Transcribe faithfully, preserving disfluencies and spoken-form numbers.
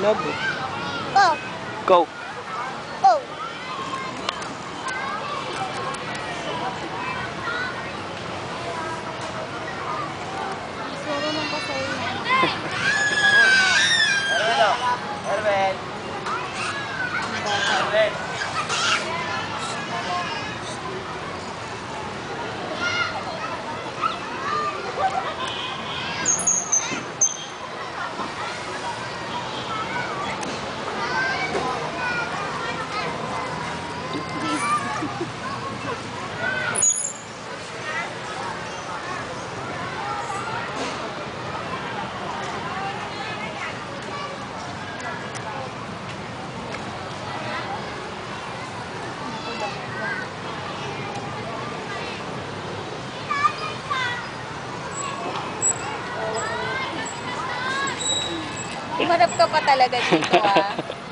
Love it. Go. Go. Go. Siguro nang pasay na. Erwin, Erwin. Erwin. Umarap ka pa talaga dito, ah.